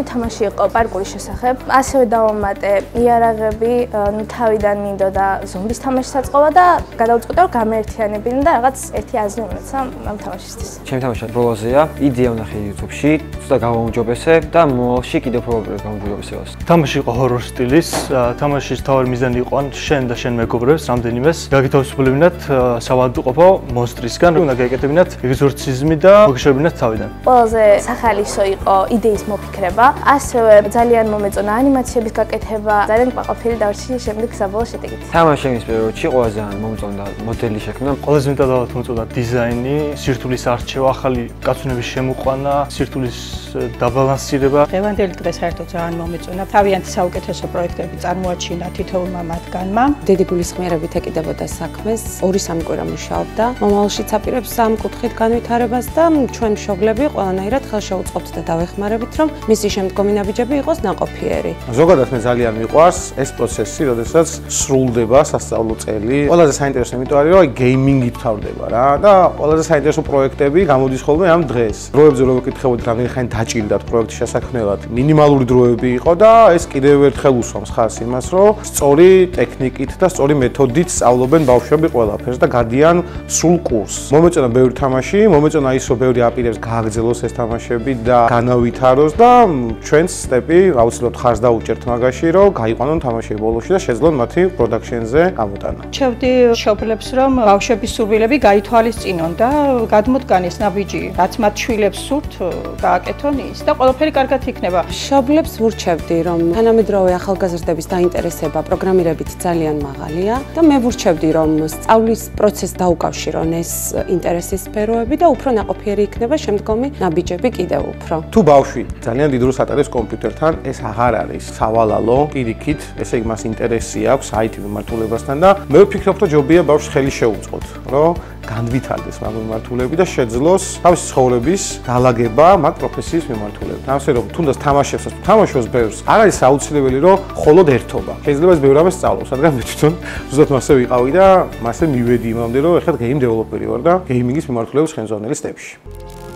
თამაში იყო პარკურის შესახებ. ასევე დავამატე იარაღები, თავიდან მინდოდა ზომბის თამაში საწყოვა და გადავწყვიტე რომ გამეერთიანებინა და რაღაც ერთი აზრი უნდაცა ამ თამაშისთვის. ჩემი თამაში პრობოზია, იდეა ვნახე YouTube-ში, ცოტა გავაუმჯობესე და მომავალში კიდევ პრობლემებს გავუმჯობესებას. თამაში იყო ჰორორ სტილის, თამაშის თავი მიზანი იყო შენ და შენ მეგობრებს რამდენიმეს გაგითავისუფლებინათ სავალდებულო მონსტრისგან, უნდა გაეკეთებინათ ეგზორციზმი და მოგეშორებინათ თავიდან. ყველაზე სახალისო იყო იდეის მოფიქრება, ასევე ძალიან მომეწონა ანიმაციების გაკეთება, ძალიან ყვაყოფილი დავრჩი შემდეგ საბოლოო შედეგით. თამაშის პირველ რიგში ყველაზე მომწონდა მოდელი შექმნა. ყველაზე მეტად მომწონდა დიზაინი, სირთულის არჩევა, ახალი კაცუნების შემოყვანა, სირთულის დაბალანსირება. დღევანდელი დღე საერთოდ ძალიან მომეწონა. თავიანთი საუკეთესო პროექტები წარმოაჩინა თითოეულმა მათგანმა. დიდი გულისხმიერებით ეკიდებოდა საქმეს, 2-3 კვირა მუშაობდა. მომავალშიც აპირებს ამ კუთხით განვითარებას და ჩვენ მშობლები ყველანაირად ხელშეუწყობთ და დავეხმარებით, რომ მისი შემდგომი ნაბიჯები იყოს ნაყოფიერი. ზოგადად მე ძალიან მიყვარს ეს პროცესი, როდესაც სრულდება სასწავლო წელი. ყველაზე საინტერესო იმიტომ არის, რომ გეიმინგით თავდება რა და ყველაზე საინტერესო პროექტები გამოდის ხოლმე ამ დღეს. დროებზე რო ვეკითხებოდი რამდენი ხანი დაჭირდათ პროექტის შესაქმნელად, მინიმალური დროები იყო და ეს კიდევ ერთხელ უსვამს ხაზს იმას, რომ სწორი ტექნიკით და სწორი მეთოდით სწავლობენ ბავშვები ყველაფერს და გადიან სრულ კურსს. მომეწონა ბევრი თამაში, მომეწონა ის, რომ ბევრი აპირებს გააგრძელოს ეს თამაშები და განავითაროს და ჩვენს სტეპი აუცილებლად ხარს დაუჭერთ მაგაში, რომ გაიყვანონ თამაშები ბოლოში და შეძლონ მათი პროდაქშენზე გამოტანა. შევდი მშობლებს, რომ ბავშვების სურვილები გაითვალისწინონ და გადმოდგან ეს ნაბიჯი, რაც მათ შვილებს სურთ, გააკეთონ ის და ყველაფერი კარგად იქნება. მშობლებს ვურჩევდი, რომ თანამედროვე ახალგაზრდების დაინტერესება პროგრამირებით ძალიან მაღალია და მე ვურჩევდი, რომ სწავლის პროცესს დაუკავშირონ ეს ინტერესის სფეროები და უფრო ნაყოფიერი იქნება შემდგომი ნაბიჯები კიდევ უფრო. თუ ბავშვი ძალიან დიდ როლს ატარებს კომპიუტერთან, ეს აღარ არის სავალალო პირიქით, ესე იგი მას ინტერესი აქვს IT მიმართულებასთან და მე ვფიქრობ, რომ ჯობია ბავშვს ხელი შეუწყოთ, რომ განვითარდეს მაგ მიმართულები და შეძლოს თავისი ცხოვრების დალაგება მაგ პროფესიის მიმართულებით. ასე რომ თუნდაც თამაშებსაც თამაშობს ბევრს, არ არის აუცილებელი რომ მხოლოდ ერთობა. შეიძლება ეს ბევრ ამას სწავლოს, რადგან მე თვითონ ზუსტად მასე ვიყავი და მასე მივედი იმამდე რომ ეხლა გეიმ დეველოპერი ვარ და გეიმინგის მიმართულების ხელმძღვანელი სტეპში.